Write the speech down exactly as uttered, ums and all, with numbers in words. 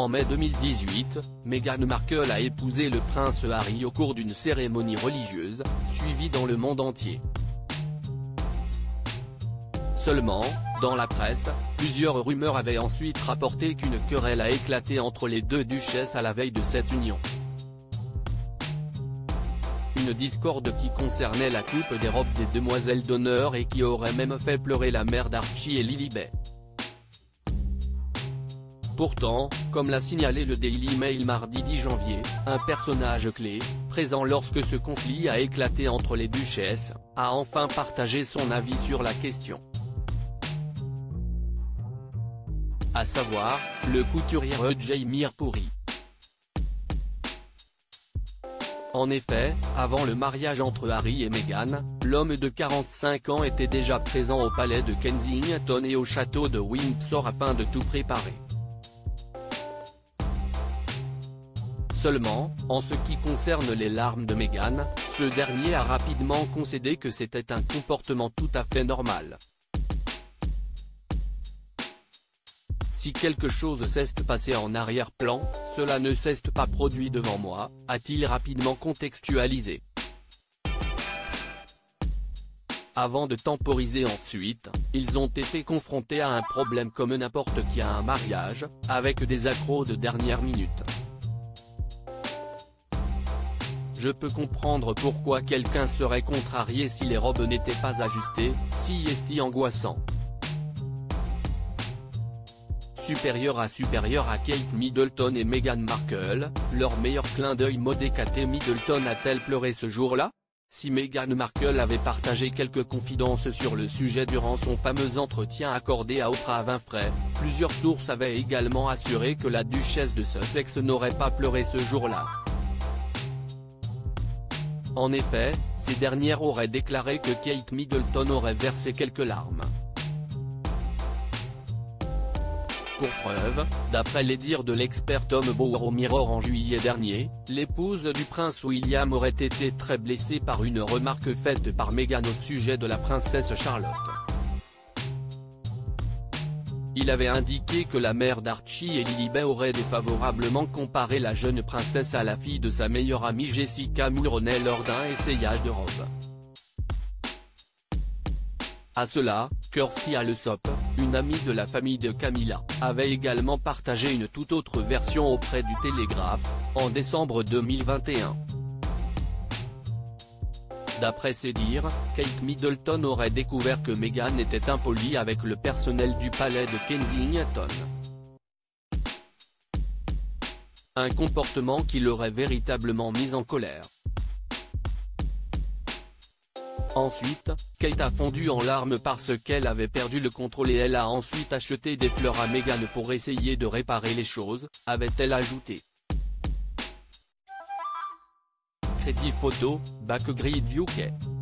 En mai deux mille dix-huit, Meghan Markle a épousé le prince Harry au cours d'une cérémonie religieuse, suivie dans le monde entier. Seulement, dans la presse, plusieurs rumeurs avaient ensuite rapporté qu'une querelle a éclaté entre les deux duchesses à la veille de cette union. Une discorde qui concernait la coupe des robes des demoiselles d'honneur et qui aurait même fait pleurer la mère d'Archie et Lilibet. Pourtant, comme l'a signalé le Daily Mail mardi dix janvier, un personnage clé, présent lorsque ce conflit a éclaté entre les duchesses, a enfin partagé son avis sur la question. À savoir, le couturier Rudjay Mirpouri. En effet, avant le mariage entre Harry et Meghan, l'homme de quarante-cinq ans était déjà présent au palais de Kensington et au château de Windsor afin de tout préparer. Seulement, en ce qui concerne les larmes de Meghan, ce dernier a rapidement concédé que c'était un comportement tout à fait normal. Si quelque chose s'est passé en arrière-plan, cela ne s'est pas produit devant moi, a-t-il rapidement contextualisé. Avant de temporiser ensuite, ils ont été confrontés à un problème comme n'importe qui à un mariage, avec des accros de dernière minute. Je peux comprendre pourquoi quelqu'un serait contrarié si les robes n'étaient pas ajustées, si est angoissant. Supérieur à supérieur à Kate Middleton et Meghan Markle, leur meilleur clin d'œil modé. Kate Middleton a-t-elle pleuré ce jour-là? Si Meghan Markle avait partagé quelques confidences sur le sujet durant son fameux entretien accordé à Oprah Winfrey, plusieurs sources avaient également assuré que la duchesse de Sussex n'aurait pas pleuré ce jour-là. En effet, ces dernières auraient déclaré que Kate Middleton aurait versé quelques larmes. Pour preuve, d'après les dires de l'expert Tom Bower au Mirror en juillet dernier, l'épouse du prince William aurait été très blessée par une remarque faite par Meghan au sujet de la princesse Charlotte. Il avait indiqué que la mère d'Archie et Lilibet aurait défavorablement comparé la jeune princesse à la fille de sa meilleure amie Jessica Mulroney lors d'un essayage de robe. À cela, Kirsty Allsopp, une amie de la famille de Camilla, avait également partagé une toute autre version auprès du Télégraphe, en décembre deux mille vingt et un. D'après ses dires, Kate Middleton aurait découvert que Meghan était impolie avec le personnel du palais de Kensington. Un comportement qui l'aurait véritablement mise en colère. Ensuite, Kate a fondu en larmes parce qu'elle avait perdu le contrôle et elle a ensuite acheté des fleurs à Meghan pour essayer de réparer les choses, avait-elle ajouté. Crédit photo, Backgrid U K.